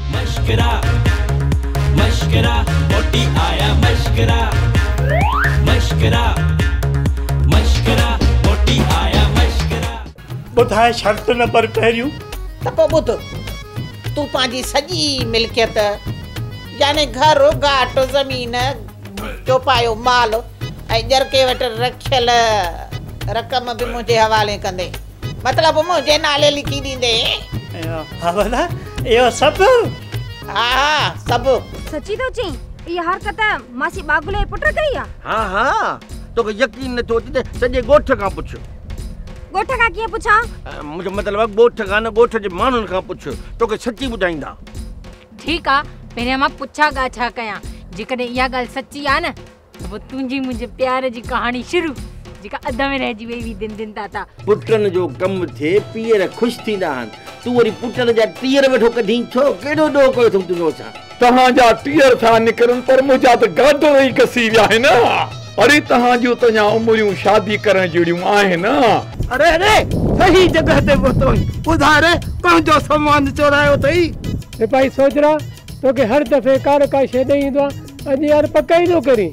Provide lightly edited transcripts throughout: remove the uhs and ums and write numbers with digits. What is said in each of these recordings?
मशकरा मशकरा मोटी आया मशकरा मशकरा मशकरा मोटी आया मशकरा। बुधाए शर्त नंबर पहिरियों त पोइ ॿुध, तूं पंहिंजी सॼी मिल्कियत यानी घर घाट ज़मीन चौपायो माल ऐं ॼरके वटि रखियल रक़म बि मुंहिंजे हवाले कंदे, मतिलबु मुंहिंजे नाले लिखी ॾींदे। हवला इहो सभु? हा हा सभु। सची थो चईं? इहा हरकत मासी बागुले पुट कई आहे? हाँ हाँ, तोखे यकीन नथो अचे त सॼे ॻोठ खां पुछ। ॻोठ खां कीअं पुछां? मुंहिंजो मतिलबु आहे ॻोठ खां न, ॻोठ जे माण्हुनि खां पुछ, तोखे सची ॿुधाईंदा। ठीकु आहे, पहिरियां मां पुछा ॻा छा कयां। जेकॾहिं इहा ॻाल्हि सची आहे न त पोइ तुंहिंजी मुंहिंजे प्यार जी कहाणी शुरू, जेका अध में रहिजी वई हुई दिन दिन ताता। पुटनि जो कमु थिए पीअर ख़ुशि थींदा आहिनि, तूं वरी पुटनि जा टीयर वेठो कढी छो? केॾो ॾोह कयो अथऊं तुंहिंजो सां? तव्हांजा टीयर था निकिरनि पर मुंहिंजा त गाडर ई कसी विया आहिनि। अरे तव्हां जूं त अञा उमिरियूं शादी करण जहिड़ियूं आहिनि। अरे अरे सही जगह ते पहुतो ॿुधाए पंहिंजो सामान चोरायो अथई। भाई सोच रहा तो के हर दफे कार का शे ॾेई ईंदो आहे, अॼु यार पका ई थो करी।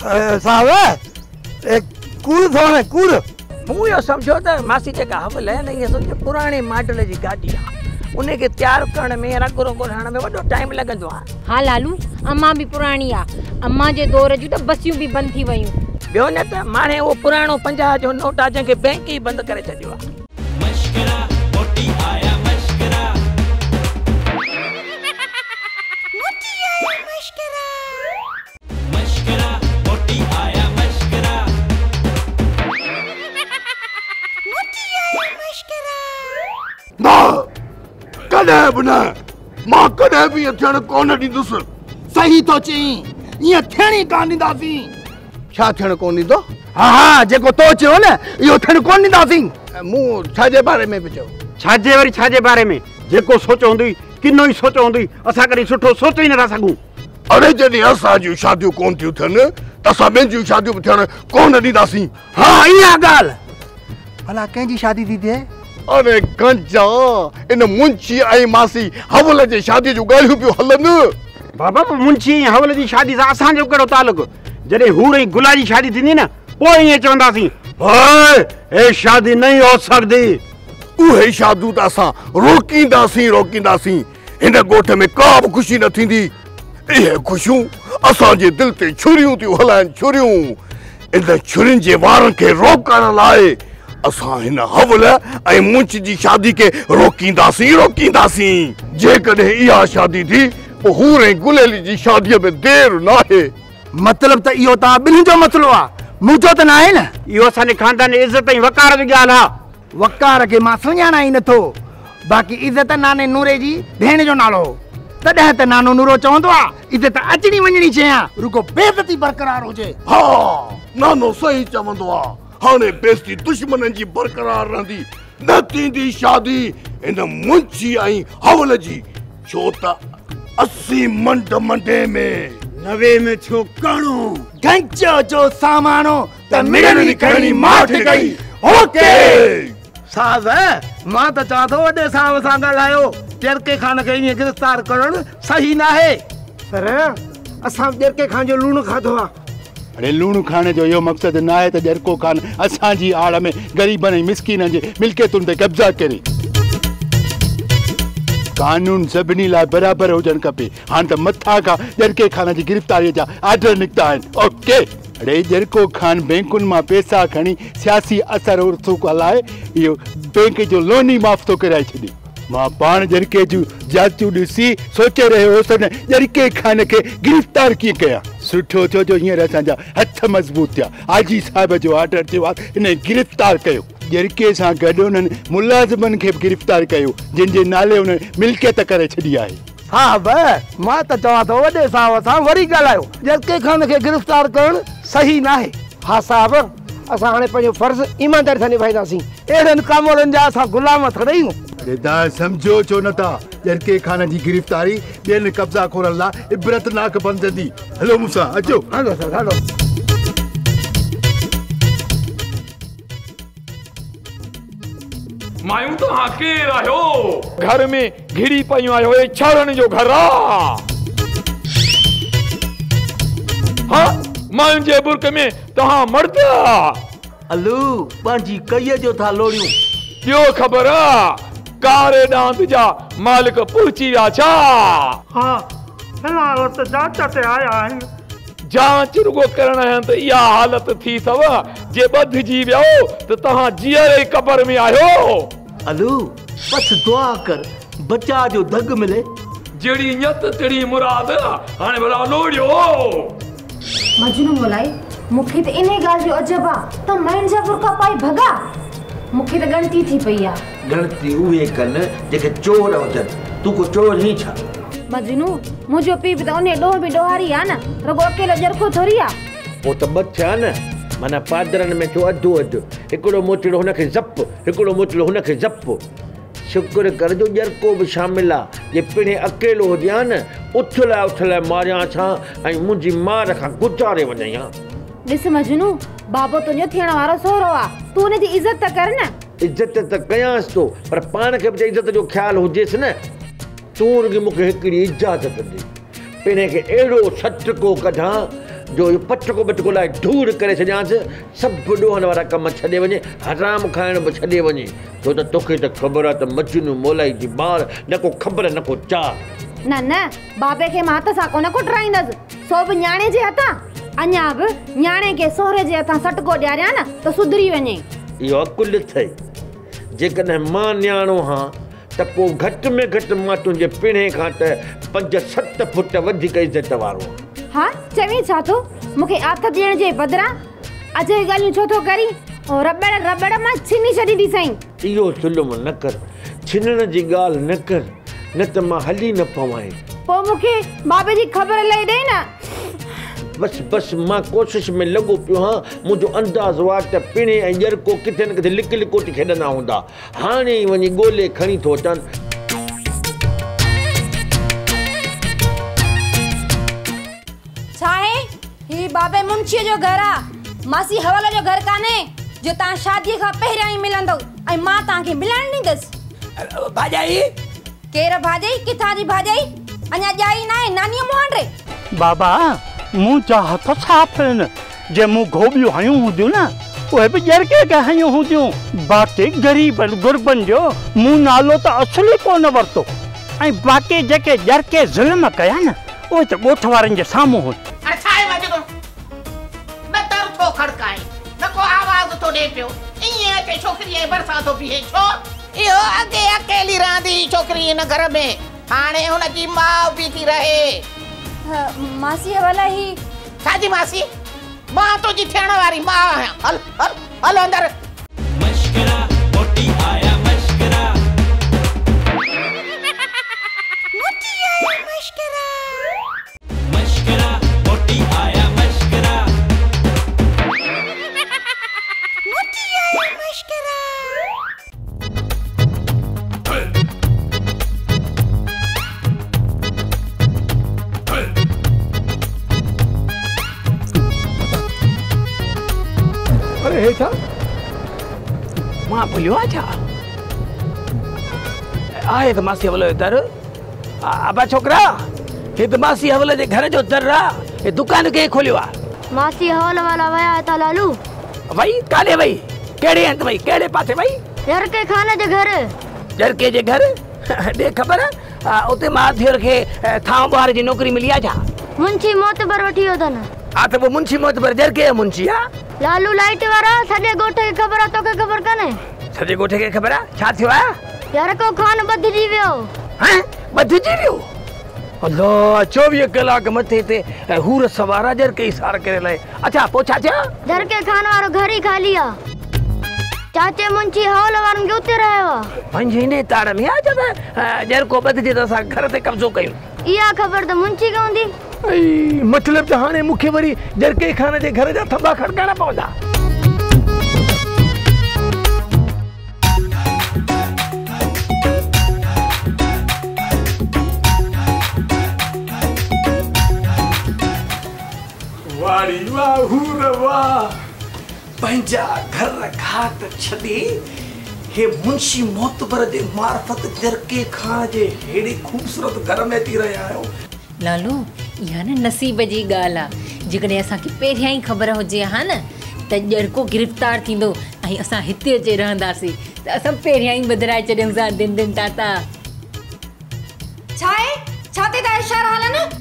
साहब कूड़ थो न कूड़, मूं इहो सम्झो त मासी जेका हवल आहे न, इहा सम्झो पुराणे मॉडल जी गाॾी आहे, उनखे तयारु करण में रंग रुंग हणण में वॾो टाइम लॻंदो आहे। हा लालू, अम्मा बि पुराणी आहे, अम्मा जे दौर जूं त बसियूं बि बंदि थी वयूं। ॿियो न त माणे उहो पुराणो 50 जो नोट आहे जंहिंखे बैंक ई बंदि करे छॾियो आहे। मशकरा मोटी आया मशकरा मोटी आया मशकरा मशकरा मोटी आया मशकरा मोटी आया मशकरा। न कॾहिं बि न, मां कॾहिं बि इहो थियण कोन ॾींदुसि। सही थो चईं, ईअं थियण ई कान ॾींदासीं। छा थियण कोन ॾींदो? हा हा, जेको तो चयो न इहो थियण कोन ॾींदासीं। मूं छाजे बारे में बि चयो? छाजे वरी छाजे बारे में? जेको सोचो हूंदी किनो ई सोचो हूंदी, असां कॾहिं सुठो सोचे ई नथा सघूं। अरे जॾहिं असां जूं शादियूं कोन थियूं थियनि त असां ॿियनि जूं शादियूं बि थियण कोन ॾींदासीं। हा इहा ॻाल्हि। भला कंहिंजी शादी थी थिए? अरे गंजा, इन मुंशी ऐं मासी हवल जे शादी जूं ॻाल्हियूं पियूं हलनि। बाबा मुंशी ऐं हवल जी शादी सां असांजो कहिड़ो तालुक? जॾहिं हूर ऐं गुला जी शादी थींदी न, पोइ ईअं चवंदासीं हे शादी नहीं हो सकदी। उहे शादियूं त असां रोकींदासीं। हिन ॻोठ में का बि ख़ुशी न थींदी। इहे ख़ुशियूं असांजे दिलि ते छुरियूं थियूं हलाइनि, छुरियूं। इन छुरियुनि जे वारनि खे रोकण लाइ असां हिन हवल ऐं मुंशी जी शादी खे रोकींदासीं। जेकॾहिं इहा शादी थी पोइ हूर ऐं गुलेली जी शादीअ में देर नाहे। मतलब त इहो तव्हां ॿिन्हिनि जो मसलो आहे, मुंहिंजो त न आहे न। इहो असांजे खानदान इज़त ऐं वकार जी ॻाल्हि आहे। वकार खे मां सुञाणा ई नथो, बाक़ी इज़त नाने नूरे जी भेण जो नालो, तॾहिं त नानो नूरो चवंदो आहे इज़त अचणी वञणी शइ आहे, रुगो बेइज़ती बरक़रार हुजे। हा नानो सही चवंदो आहे। हाणे बेइज़ती दुश्मननि जी बरक़रार रहंदी, न थींदी शादी इन मुंशी ऐं हवल जी। छो त 80 मंडे में 90 में छो काणो गंचो जो सामानो त मिड़नी करणी माठ गई। ओके साहब, मां त चवां थो वॾे साहब सां ॻाल्हायो, जरके खान खे ईअं गिरफ़्तार करणु सही न आहे। पर असां जरके खान जो लूण खाधो आहे। अरे लूण खाने जो इहो मक़सदु न आहे त जरको खान असांजी आड़ में ग़रीबनि ऐं मिसकीननि जे मिल्कियतुनि ते कब्ज़ा करे। कानून सभिनी लाइ बराबर हुजणु खपे। हाणे त मथां खां जरके खान जी गिरफ़्तारीअ जा आर्डर निकिता आहिनि। ओके, अरे जरको खान बैंकुनि मां पैसा खणी सियासी असर उर्सूक हलाए इहो बैंक जो लोन ई माफ़ थो कराए छॾे। मां पाण जरके जूं जाचूं ॾिसी सोचे रहियो हुउसि न जरके खान खे गिरफ़्तार कीअं कयां। सुठो थियो जो हींअर असांजा हथ मज़बूत थिया। आजी साहिब जो आर्डर थियो आहे, इन गिरफ़्तार कयो। जरके सां गॾु उन्हनि मुलाज़िमनि खे बि गिरफ़्तार कयो, जिन जे नाले उन्हनि मिल्कियत करे छॾी आहे। साहब, मां त चवां थो वॾे साहब सां वरी ॻाल्हायो, जरके खान खे गिरफ़्तार करणु सही न आहे। हा साहब, असां हाणे पंहिंजो फर्ज़ ईमानदारी सां निभाईंदासीं। अहिड़नि कामोड़नि जा असां गुलाम थड़ियूं। अरे तव्हां सम्झो छो नथा? जरके खान जी गिरफ़्तारी ॿियनि कब्ज़ा खोरनि लाइ इबरतनाक बंददी। हलो मूंसां अचो। Hello sir, hello. मायूं तो हाँ केर आयो घर में घिरी पयूं आयो ए छारन जो घर आ हाँ मायूं जे बुर्क में तहां मर्द अलू पंहिंजी कईअ जो था लोड़ियूं क्यों खबर आ कारे दांत जा मालिक पहुची विया छा हाँ फिलहाल तो जांच ते आया आहिनि जांच रुगो करण है तो इहा हालत थी तव जे बधजी वियो तो तहां जीअर ई कबर में आयो अलू बस दुआ कर बचा जो दग मिले जड़ी नियत तेरी मुराद हाणे भला लोड़ियो मजनू मोलाई मूंखे त इन ॻाल्हि जो अजब आहे त माइन जा बुरका पाई भगा मूंखे त गणती थी पई आहे गणती उहे कनि जेके चोर हुजनि तूं को चोर ही छा मजनू मुंहिंजो पीउ बि त उन ॾोह बि ॾोहारी आहे न रुगो अकेलो जरको थोरी आहे पोइ त ॿ थिया न माना पादरनि में थियो अधु अधु हिकिड़ो मोचड़ो हुनखे ज़प हिकिड़ो मोचड़ो हुनखे ज़प शुक्र कर जो जरको बि शामिल आहे जे पिणे अकेलो हुजे न उथलाए मारियां छा ऐं मुंहिंजी मार खां गुज़ारे वञई हा ॾिस मजनू बाबो तुंहिंजो थियण वारो सोहरो आहे तूं हुनजी इज़त त कर न इज़त त कयांसि थो पर पाण खे बि इज़त जो ख़्यालु हुजेसि न तूं रुॻी मूंखे हिकिड़ी इजाज़त ॾे पिणे खे अहिड़ो सटको कढां जो इहो पटको बटको लाइ दूर करे छॾियांसि सभु ॾोहनि वारा कम छॾे वञे हराम खाइण बि छॾे वञे छो त तोखे त ख़बर आहे त मजनू मोलाई जी ॿार न को ख़बर न को चार न न बाबे खे मां हथ सां कोन कुटराईंदसि सो बि न्याणे जे हथां अञा बि न्याणे खे सोहरे जे हथां सटको ॾियारियां न त सुधरी वञे इहो अकुल अथई जेकॾहिं मां न्याणो हां त पोइ घटि में घटि मां तुंहिंजे पिणे खां त 5-7 फुट वधीक इज़त वारो हाँ चवी छा थो मूंखे आथ ॾियण जे बदिरां अजय ॻाल्हियूं छो थो करी रबड़ मां छिनी छॾींदी साईं इहो ज़ुल्म न कर छिनण जी ॻाल्हि न कर न त मां हली न पवां पोइ मूंखे बाबे जी ख़बर लही ॾे न बस मां कोशिश में लॻो पियो हाँ मुंहिंजो अंदाज़ो आहे त पिणे ऐं जरको किथे न किथे लिक लिकोटी खेॾंदा हूंदा हाणे ई वञी ॻोल्हे खणी थो अचनि छा आहे ही बाबे मुंशीअ जो घर आहे मासी हवाला जो घर कान्हे जो तव्हां शादीअ खां पहिरियां ई मिलंदो ऐं मां तव्हांखे मिलण ॾींदसि भाॼाई केरु भाॼाई किथां जी भाॼाई अञा ॼाई न आहे नानीअ मुंहं रे बाबा मुंहिंजा हथ साफ़ आहिनि जे मूं गोबियूं हयूं हूंदियूं न उहे बि जरके के हयूं हूंदियूं बाक़ी ग़रीबनि गुरबनि जो मूं नालो त असली कोन वरितो ऐं बाक़ी जेके जरके ज़ुल्म कया न उहे त ॻोठ वारनि जे साम्हूं हुई खड़काए न को आवाज तो दे पियो इए के छोकरी ए बरसा तो बीहे छो इहो अगे अकेली रहंदी छोकरी इन घर में हाणे हुन जी मां भी थी रहे मासी हवाला ही साजी मासी मां तो जी थियण वारी मां हल हल हल अंदर मशकरा मोटी आया मशकरा मोटी आया मशकरा मशकरा मोटी आया मशकरा अरे हे छा मां भुलियो आहे छा आहे त मासी हवले जो दर अबा छोकरा हे त मासी हवले जे घर जो दर आहे हे दुकान के खोलियो आहे मासी हवाला वाला वया था लालू भाई काले भाई केड़े अंत भाई केड़े पासे भाई जरके खाने जे घर जरके जे घर दे खबर उते माथियर के थां बाहर जी नौकरी मिली आ जा मुंशी मोतबर वठी हो न आ त वो मुंशी मोतबर जरके मुंशी आ लालू लाइट वाला सजे गोठे के खबर तो के खबर कने सजे गोठे के खबर छा थियो आ यार को खान बदजी वियो हैं बदजी वियो अल्लाह 24 कलाक मथे ते हूर सवारा जरके इशारा करे ले अच्छा पोछा छा जरके खान वारो घर ही खाली आ चाचे मुंशी हौल वारन के उते रहयो पंजे ने ताड़ में आ जब जर को बदजे त सा घर ते कब्जो कयो इया खबर त मुंशी गौंदी मतलब त हाने मुखे वरी जरके खाने जे घर जा थंबा खड़काना पवंदा वारी वाह हूर वाह पंजा घर खात छदी हे मुंशी मोतबर जे मार्फत जरके खान जे हेड़ी खूबसूरत घर में थी रहिया आहियो। लालू इहा न नसीब जी ॻाल्हि आहे। जेकॾहिं असांखे पहिरियां ई ख़बर हुजे हा न त ॼरको गिरफ़्तार थींदो ऐं असां हिते अची रहंदासीं त असां पहिरियां ई बदिराए छॾियूं सां दिन दिन ताता। छा आहे? छा ते था इशारा हलनि?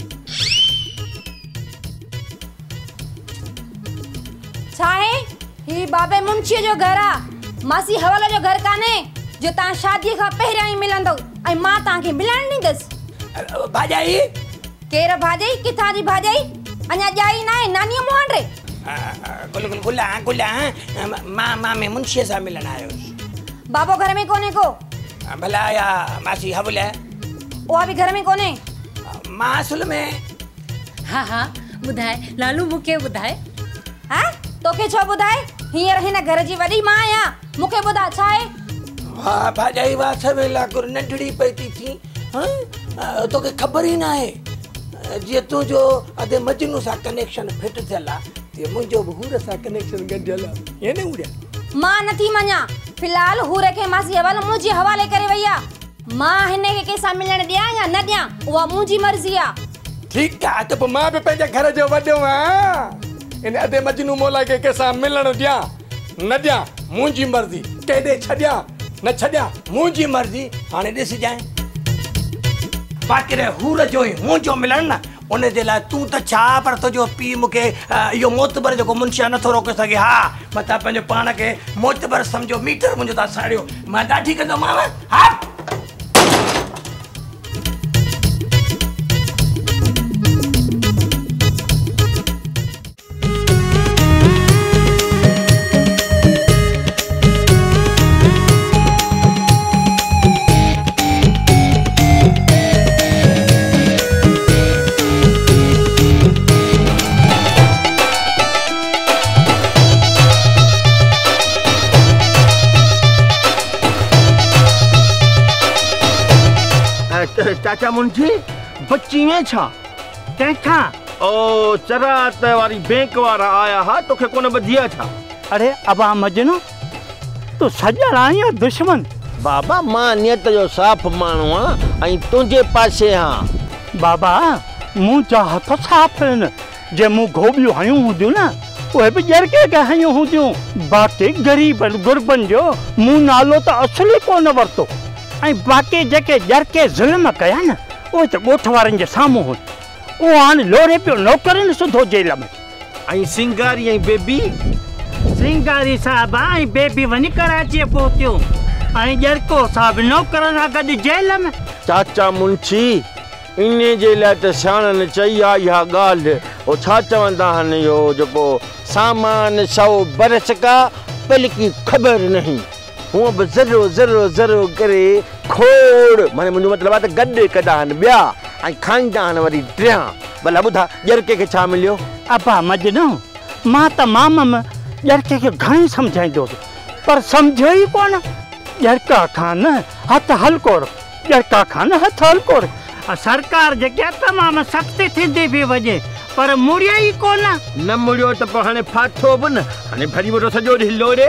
छा आहे? ही बाबे मुंशीअ जो घर आहे। मासी हवाले जो घर कान्हे जो तव्हां शादीअ खां पहिरियां ई मिलंदो ऐं मां तव्हांखे मिलण ॾींदसि। भाॼाई केरु भाॼाई? किथां जी भाॼाई? अञा ॼाई न आहे नानीअ मोहन रे। गुला मां में मुंशीअ सां मिलण आयो। बाबो घर में कोन्हे को? भला या मासी हवल उहा बि घर में कोन्हे। मां असुल में। हा ॿुधाए लालू मूंखे ॿुधाए। हा तोखे छो ॿुधाए? हींअर हिन घर जी वॾी मां आहियां। मूंखे ॿुधा छा आहे? हा भाॼाई वा सवेला कुर नंढड़ी पई थी तोखे ख़बर ई न आहे जीअं तुंहिंजो अधे मजनू सां कनेक्शन फिट थियल आहे तीअं मुंहिंजो बि हूर सां कनेक्शन गंढियल आहे। न उड़िया मां नथी मञा। फ़िलहाल हूर खे मासी हवालो मुंहिंजे हवाले करे वई आहे। मां हिन खे कंहिंसां मिलण ॾियां या न ॾियां उहा मुंहिंजी मर्ज़ी आहे। ठीकु आहे त पोइ मां बि पंहिंजे घर जो वॾो आहियां। इन अधे मजनू मोला खे कंहिंसां मिलण ॾियां न ॾियां मुंहिंजी मर्ज़ी। केॾे छॾियां न छॾियां मुंहिंजी मर्ज़ी। हाणे ॾिसजांइ बाक़ी रहे हूर जो ई मुंहिंजो मिलण न उन जे लाइ तूं त छा पर तुंहिंजो पीउ मूंखे इहो मोतबर जेको मुंशिया नथो रोके सघे। हा मथां पंहिंजो पाण खे मोतबर सम्झो मीटर मुंहिंजो था साड़ियो। मां ॾाढी कंदोमांव। हा चाचा मुंशी बची में छा कंहिंखां? ओ चरात वारी बैंक वारा आया हा तोखे कोन ॿधिया छा? अरे अबा मजनू तू सॼण आई या दुश्मन? बाबा मां नियत जो साफ़ माण्हू आहियां ऐं तुंहिंजे पासे आहियां। बाबा मुंहिंजा हथ साफ़ आहिनि। जे मूं गोबियूं हयूं हूंदियूं न उहे बि ॼरके के हयूं हूंदियूं। बाक़ी ग़रीबनि गुरबनि जो मूं नालो त असुली कोन वरितो ऐं बाक़ी जेके ॼरके ज़ुल्म कया न उहे त ॻोठ वारनि जे साम्हूं हुई। उहो हाणे लोड़े पियो नौकरनि सुधो जेल में। ऐं सिंगारी ऐं बेबी सिंगारी साहब ऐं बेबी वञी कराची पहुतियो ऐं ॼरको साहब नौकरनि सां गॾु जेल में। चाचा मुंशी इन जे लाइ त सियाणनि चई आहे इहा ॻाल्हि। उहो छा चवंदा आहिनि इहो जेको सामान 100 बरस का पल की ख़बर नहीं हूअं बि ज़रो ज़रो ज़रो करे खोड़ माने मुंहिंजो मतिलबु आहे त गॾु कंदा आहिनि ॿिया ऐं खाईंदा आहिनि वरी टियां। भला ॿुधा ॼरके खे छा मिलियो? अबा मजनू मां त माम ॼरके खे घणेई सम्झाईंदोसि पर सम्झो ई कोन। ॼरका खान हथ हल्को ॼरका खान हथ हल्को सरकार जेके आहे तमामु सख़्ती थींदी बि वञे पर मुड़ियो ई कोन। न मुड़ियो त पोइ हाणे फाथो बि न हाणे भरी वठो सॼो ॾींहुं लोरे।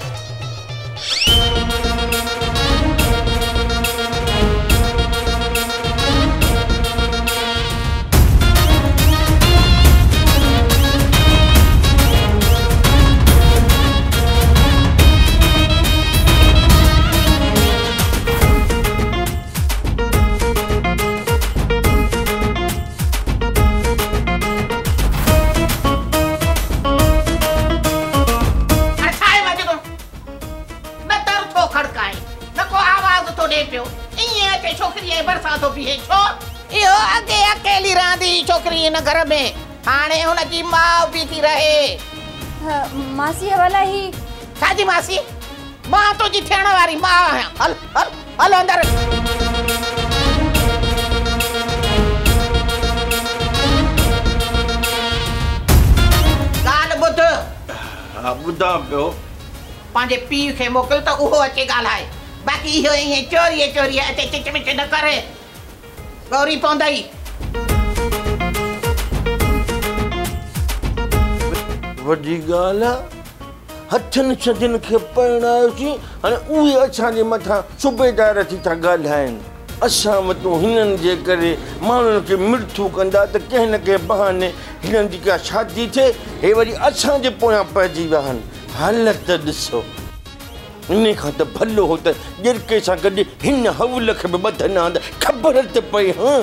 अकेली रहंदी छोकरी इन घर में हाणे हुनजी माउ भी थी रहे। मासी हवाला ही छाजी मासी? मां तुंहिंजी थियण वारी मां आहियां। हल हल हल अंदर। ॻाल्हि ॿुध। हा ॿुधां पियो। पंहिंजे पीउ खे मोकिल त उहो अचे ॻाल्हाए। बाक़ी इहो ईअं चोरीअ चोरीअ अचे चिच मिच न करे गौरी पवंदई। वॾी ॻाल्हि आहे हथनि सजनि खे परिणायोसीं हाणे उहे असांजे मथां सूबेदार थी था ॻाल्हाइनि असां वटि हिननि जे करे माण्हुनि खे मृत्यु कंदा त कंहिं न कंहिं बहाने हिननि जी का शादी थिए हे वरी असांजे पोयां पइजी विया आहिनि हालत ॾिसो इन खां त भलो हो त ॼिरके सां गॾु हिन हवल खे बि ॿधंदा त ख़बर त पए हा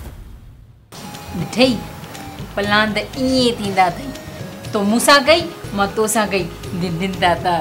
ॾिठई प्लान त ईअं थींदा अथई तो मूंसां कई मां तोसां कई दिन दाता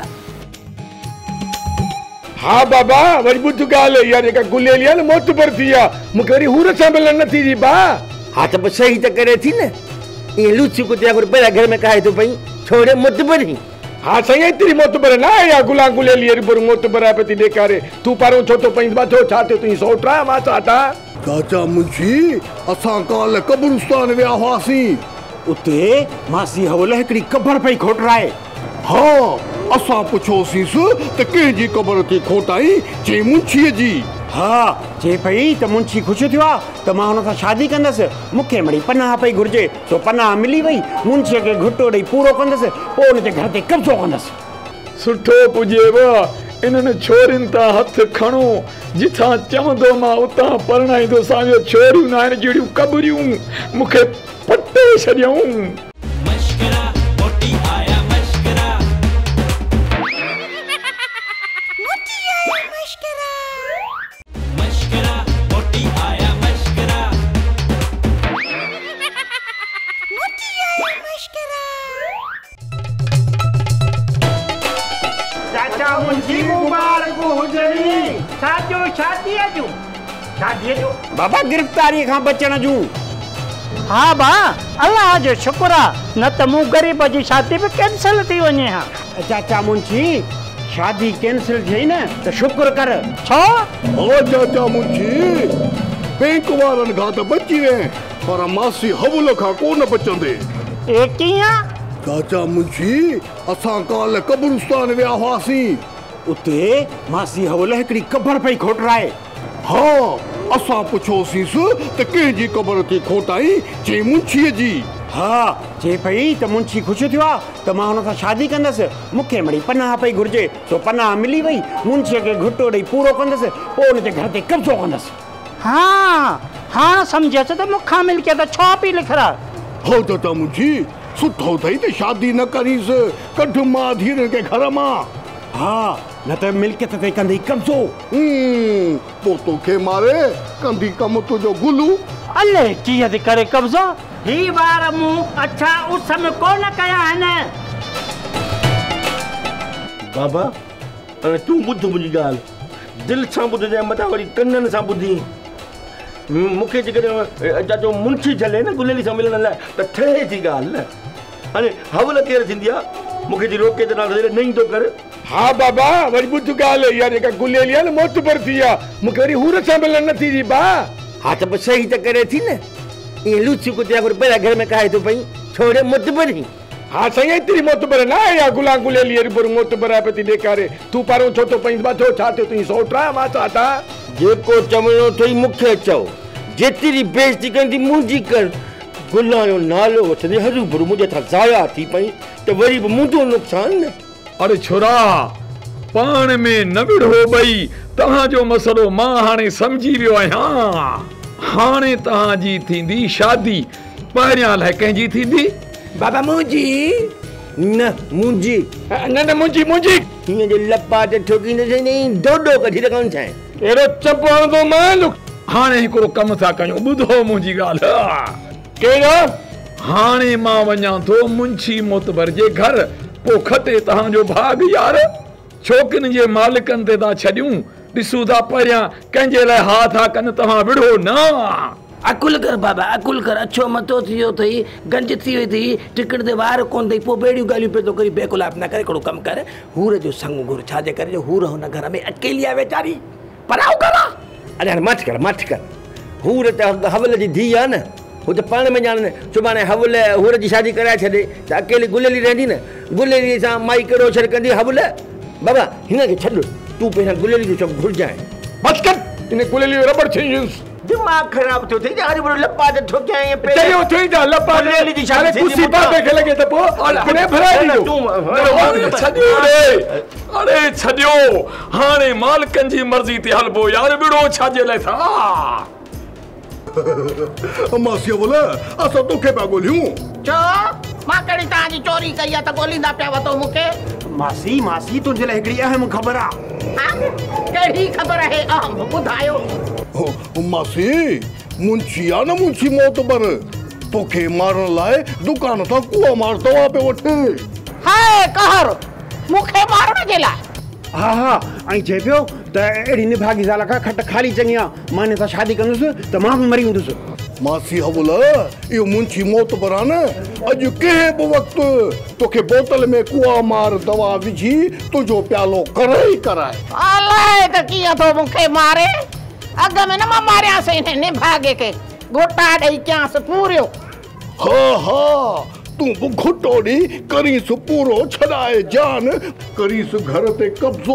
हाँ बाबा वरी ॿुध ॻाल्हि यार जेका गुलेली आहे न मोतबर थी आहे मूंखे वरी हूर सां मिलण नथी थी बा हा त पोइ सही त करे थी न ईअं लूची कुतिया पहिरियां घर में काहे थो पई छोड़े मुतबर ई हाँ साईं एतिरी मोतबर न आहे या गुला गुलेली अहिड़ी पर मोतबर आहे पई ॾेखारे तूं पहिरियों छो थो पई छो छा थियो तुंहिंजी सोट आहे मां चाटा चाचा मुंशी असां काल्ह कब्रिस्तान विया हुआसीं उते मासी हवल हिकिड़ी कबर पई खोटराए हाँ असां पुछोसींसि त कंहिंजी क़बर ते खोटाई चई मुंशीअ जी हा चए पई त मुंशी ख़ुशि थियो आहे त मां हुन सां शादी कंदसि मूंखे मिड़ी पनाह पई घुरिजे सो पनाह मिली वई मुंशीअ खे घुटो ॾेई पूरो कंदसि पोइ हुन जे घर ते कब्ज़ो कंदसि सुठो पुॼेव इन्हनि छोरियुनि तां हथ खणो जिथां चवंदो मां उतां परणाईंदो सां छोरियूं न आहिनि जहिड़ियूं कबरियूं मूंखे पटे छॾियऊं मशकरा मोटी आया मशकरा मशकरा मोटी आया मशकरा चाचा मुंशी मुबारक हुजरी साजो शादीअ जूं बाबा गिरफ़्तारी खां बचण जूं हा बा अल्लाह जो शुक्र आहे न त मूं ग़रीब जी शादी बि कैंसिल थी वञे हा चाचा मुंशी शादी कैंसिल थी न त शुक्र कर छो ओ चाचा मुंशी बैंक वारनि खां त बची विए पर मासी हवल खां कोन बचंदे ए कीअं चाचा मुंशी असां काल्ह कब्रिस्तान विया हुआसीं उते मासी हवल हिकिड़ी कबर पई खोटराए हाँ असां पुछोसींसि त कंहिंजी क़बर ते खोटाई चई मुंशीअ जी हा चए पई त मुंशी ख़ुशि थियो आहे त मां हुन सां शादी कंदसि मूंखे मिड़ी पनाह पई घुरिजे सो पनाह मिली वई मुंशीअ खे घुटो ॾेई पूरो कंदसि पोइ हुन जे घर ते कब्ज़ो कंदसि हा हाणे सम्झियसि त मूंखां मिल्कियत छो पई लिखरा हो चाचा मुंशी सुठो अथई त शादी न करीसि कढ मां धीअरुनि खे घर मां हा न त मिल्कियत ते कंदी कब्ज़ो पोइ तोखे मारे कंदी कमु तुंहिंजो गुलू अले कीअं थी करे कब्ज़ो ही बार मूं अच्छा उस में कोन कया आहिनि बाबा हाणे तूं ॿुध मुंहिंजी ॻाल्हि दिलि सां ॿुधजांइ मथां वरी कननि सां ॿुधी मूंखे जेकॾहिं चाचो मुंशी झले न गुलेली सां मिलण लाइ त ठहे थी ॻाल्हि न हाणे हवल केरु थींदी आहे मूंखे जी रोके त नहीं थो कर हा बाबा वरी ॿुध ॻाल्हि यार जेका गुलेली आहे न मोतबर थी आहे मूंखे वरी हूर सां मिलण नथी थी बा हा त पोइ सही त करे थी न ईअं लूची कुतिया पहिरियां घर में काहे थो पई छोड़े मुतबर ई हाँ साईं एतिरी मोतबर न आहे या गुला गुलेली अहिड़ी पर मोतबर आहे पई ॾेखारे तूं पहिरियों छो थो पई छो छा थियो तुंहिंजी सोट आहे मां चाटा जेको चवणो अथई मूंखे चओ जेतिरी बेइज़ती कंदी मुंहिंजी कर गुला जो नालो वठंदे हरू भरू मुंहिंजे हथां ज़ाया थी पई त वरी बि मुंहिंजो नुक़सानु न अरे छोरा पाण में न विढ़ो ॿई तव्हांजो मसलो मां हाणे सम्झी वियो आहियां हाणे तव्हांजी थींदी शादी पहिरियां लाइ कंहिंजी थींदी बाबा मुंहिंजी न मुंहिंजी न मुंहिंजी हीअं जे लपा ते ठोकींदे डोडो कढी रखनि छा अहिड़ो चप हणंदो मां हाणे हिकिड़ो कमु था कयूं ॿुधो मुंहिंजी ॻाल्हि कहिड़ो हाणे मां वञा थो मुंशी मोतबर जे घर पोइ खटे तव्हांजो भाग यार छोकिरियुनि जे मालिकनि ते था छॾियूं ॾिसूं था परियां कंहिंजे लाइ हा था कनि तव्हां विढ़ो न अकुल कर बाबा अकुल कर अच्छो मतो थियो अथई गंज थी वई अथई टिकट ते वार कोन अथई पोइ बेड़ियूं ॻाल्हियूं पियो थो करी बेकुलाप न करे हिकिड़ो कमु कर हूर जो संग घुर छाजे करे जो हूर हुन घर में अकेली आहे वेचारी पराओ करा अरे हाणे मठ कर हूर त हवल जी धीउ आहे न हू त पाण में ॼाण सुभाणे हवल हूर जी शादी कराए छॾे त अकेली गुलेली रहंदी न गुलेली सां माई कहिड़ो छॾ कंदी हवल बाबा हिन खे छॾ तूं पहिरियां गुलेली जो सभु घुरिजांइ बस कर इन गुलेली रबड़ चेंज दिमाग खराब थियो थे यार बरो लपा दे ठोके आए पे चलियो थई दा लपा ले ली अरे कुसी बाबे के लगे त पो अपने भरा दी छडियो रे अरे छडियो हाणे मालिकन जी मर्जी ते हलबो यार बिड़ो छाजे ले था मासी बोले असां तोखे पिया ॻोल्हियूं छो मां कड़ी तव्हांजी चोरी कई आहे त ॻोल्हींदा पिया वतो मूंखे मासी मासी तुंहिंजे लाइ हिकिड़ी अहम ख़बर आहे कहिड़ी ख़बर आहे अहम ॿुधायो मासी मुंशी आहे न मुंशी मोतबर तोखे मारण लाइ दुकान तां कुआ मार दवा पे वठे हाय कहर मूंखे मारण जे लाइ हा हा ऐं चए पियो त अहिड़ी निभागी ज़ाल खां खट खाली चङी आहे मां हिन सां शादी कंदुसि त मां बि मरी वेंदुसि मासी हवल इहो मुंशी मोतबर आहे न अॼु कंहिं बि वक़्तु तोखे बोतल में कुआ मार दवा विझी तुंहिंजो प्यालो कराए कराए अलाए त कीअं थो मूंखे मारे अॻ में न मां मारियासीं हिन निभागे खे घोटा ॾेई कयांसि पूरियो हा हा तूं बि घुटोड़ी करीस पूरो छॾाए जान करीस घर ते कब्ज़ो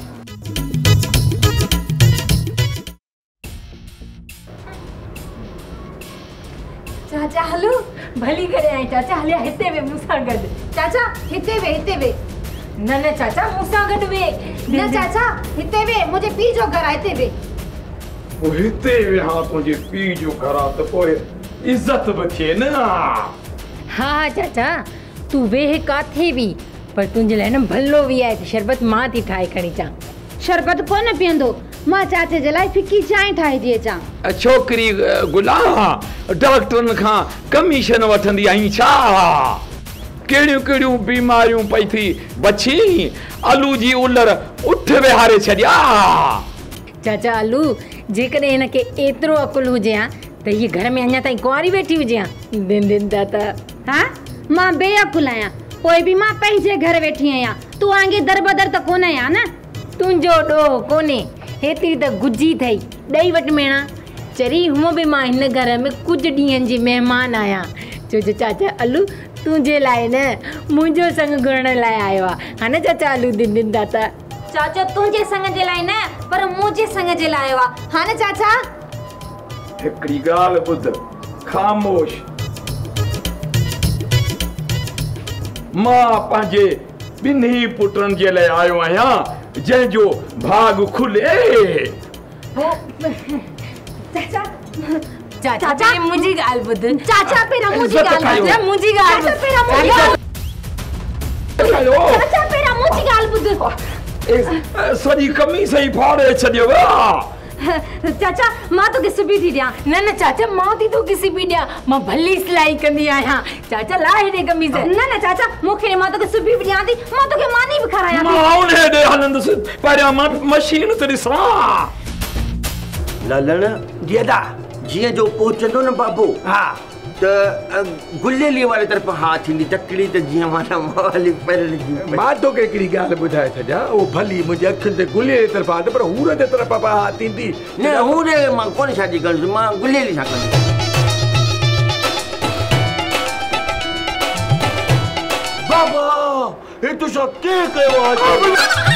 चाचा हलो भली करे आई चाचा हलिया हिते वे मूंसां गॾु चाचा हिते वे न न चाचा मूंसां गॾु वे न चाचा हिते वे मुंहिंजे पीउ जो घर आहे हिते वे ओ हिते वे हा तुंहिंजे पीउ जो घर आहे त पोइ इज़त बि थिए न हा चाचा तू वेह काथे भी पर तुंहिंजे लाइ न भलो बि आहे शरबत मां थी ठाहे खणी अचां शरबत कोन पीअंदो मां चाचे जे लाइ फिकी चांहि ठाहे थी अचां छोकिरी गुलाम डॉक्टरनि खां कमीशन वठंदी आई छा कहिड़ियूं कहिड़ियूं बीमारियूं पई थी बची आलू जी उलर उठ विहारे छॾिया चाचा आलू जेकॾहिं हिनखे एतिरो अकुल हुजे हा त हीअ घर में अञा ताईं कुंवारी वेठी हुजे हा दिन दिन दाता हा मां बेअकुल आहियां पोइ बि मां पंहिंजे घर वेठी आहियां तूं आंगे दरबदर त कोन आहियां न तुंहिंजो ॾोह कोन्हे हेतिरी त गुजी अथई ॾेई वटि मेणा चरी हूअं बि मां हिन घर में कुझु ॾींहंनि जी महिमान आहियां छो जो चाचा आलू तुंहिंजे लाइ न मुंहिंजो संग घुरण लाइ आयो आहे हा न चाचा आलू दिन दिन दाता चाचा तुंहिंजे संग जे लाइ न पर मुंहिंजे संग जे लाइ आयो आहे हा न चाचा हिकिड़ी ॻाल्हि ॿुध ख़ामोश मां पंहिंजे ॿिन्ही पुटनि जे लाइ आयो आहियां जंहिंजो भाग खुले चाचा चाचा मुंहिंजी ॻाल्हि ॿुध चाचा पहिरां मुंहिंजी ॻाल्हि ॿुध सॼी कमीस ई फाड़े छॾियो चाचा मां तोखे सिबी थी ॾियां न न चाचा मां थी तोखे सिबी ॾियां मां भली सिलाई कंदी आहियां चाचा लाइ हेॾे कमीज़ न चाचा मूंखे मां तोखे सिबी बि ॾियां थी मां तोखे मानी बि खारायां थी मां उन हेॾे हलंदुसि पहिरियां मां मशीन ते ॾिसां लालण जीअं जो पहुचंदो न बाबू हा त गुलेली वारे तरफ़ हा थींदी तकड़ी त जीअं माना माली पैरल जी मां तोखे हिकिड़ी ॻाल्हि ॿुधाए छॾियां उहो भली मुंहिंजे अखियुनि ते गुलेली तरफ़ आहे पर हूर जे तरफ़ हा थींदी न हूर मां कोन शादी कंदुसि मां गुलेली सां कंदुसि बाबा हे तो छा के कयो आहे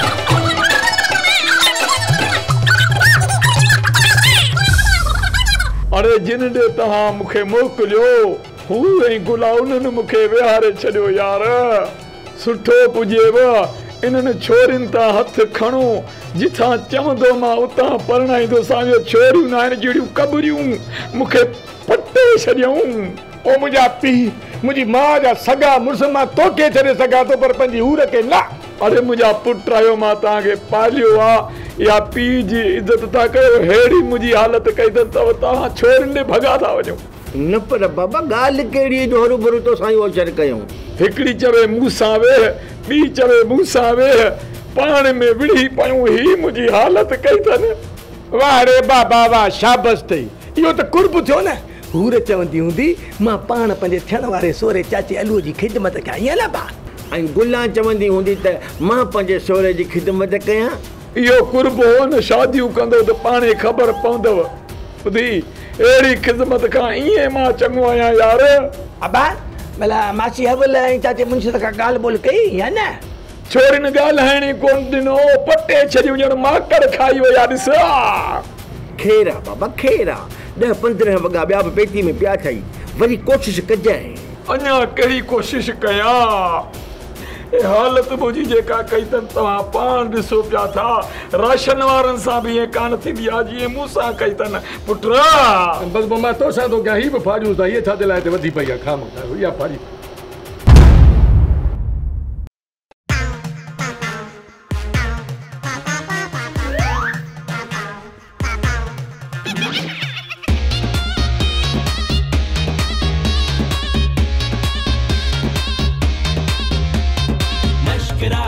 अरे जिन ॾे तव्हां मूंखे मोकिलियो हू ऐं गुला उन्हनि मूंखे विहारे छॾियो यार सुठो पुॼेव इन्हनि छोरियुनि तां हथु खणो जिथां चवंदो मां उतां परणाईंदो सां छोरियूं न आहिनि जहिड़ियूं कबरियूं मूंखे पटे छॾियऊं ओ मुंहिंजा पीउ मुंहिंजी माउ जा सगा मुड़ुस मां तोखे छॾे सघां थो पर पंहिंजी हूर खे न अरे मुंहिंजा पुट आहियो मां तव्हांखे पालियो आहे या पीउ जी इज़त था कयो अहिड़ी मुंहिंजी हालत कई अथनि त तव्हां छोरियुनि ॾे भॻा था वञो न पर बाबा ॻाल्हि कहिड़ी जो हरू भरू तो साईं ओचर कयूं हिकिड़ी चवे मूंसां वेह ॿी चवे मूंसां वेह पाण में विढ़ी पयूं ही मुंहिंजी हालत कई अथनि वाह रे बाबा वाह शाबस अथई इहो त कुर्ब थियो न हूर चवंदी हूंदी मां पाण पंहिंजे थियण वारे सोरे चाचे अलूअ जी ख़िदमत कयां ईअं न बा ऐं गुला चवंदी हूंदी त मां पंहिंजे सोरे जी ख़िदमत कयां इहो कुर्ब हो न शादियूं कंदो त पाणे ख़बर पवंदव ॿुधी अहिड़ी ख़िदमत खां ईअं मां चङो आहियां यार अबा भला मासी हवल ऐं चाचे मुंहिंजे खां ॻाल्हि ॿोल कई या न छोरियुनि ॻाल्हाइण कोन ॾिनो पटे छॾियूं ॼण माकड़ खाई विया ॾिस खेरा बाबा खेरा 10-15 वॻा ॿिया बि पेटी में पिया अथई वरी कोशिश कजांइ अञा कहिड़ी कोशिश कयां हालत मुंहिंजी जेका कई अथनि तव्हां पाण ॾिसो पिया था राशन वारनि सां बि ईअं कान थींदी आहे जीअं मूं सां कई अथनि पुट बसि मां तोसां थो कयां हीअ बि फाड़ियूं था इहे छा जे लाइ हिते वधी पई आहे खाम इहा फाड़ी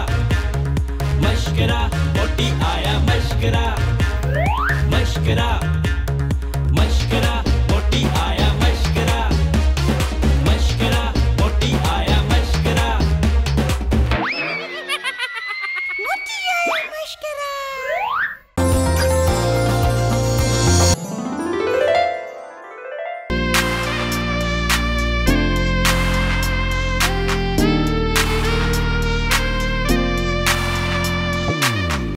मशकरा मोटी आया मशकरा